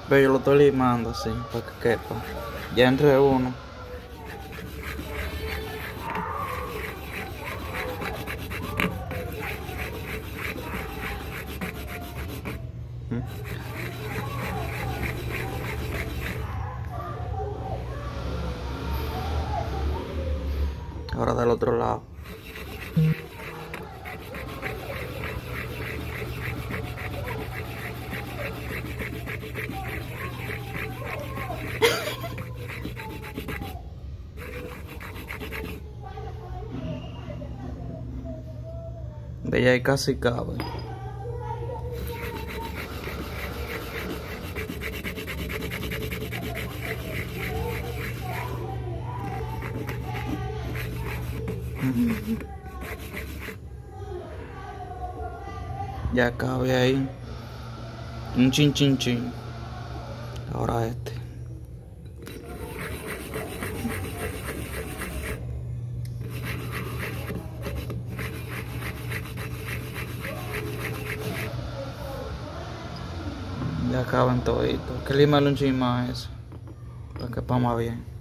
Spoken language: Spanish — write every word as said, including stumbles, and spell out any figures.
Pero yo lo estoy limando así, para que quepa. Ya entre uno. ¿Mm? Ahora del otro lado. De allá ahí casi cabe. Ya cabe ahí. Un chin chin chin. Ahora este. Ya caben toditos. Que limarle un chin más eso. Para que pa' más bien.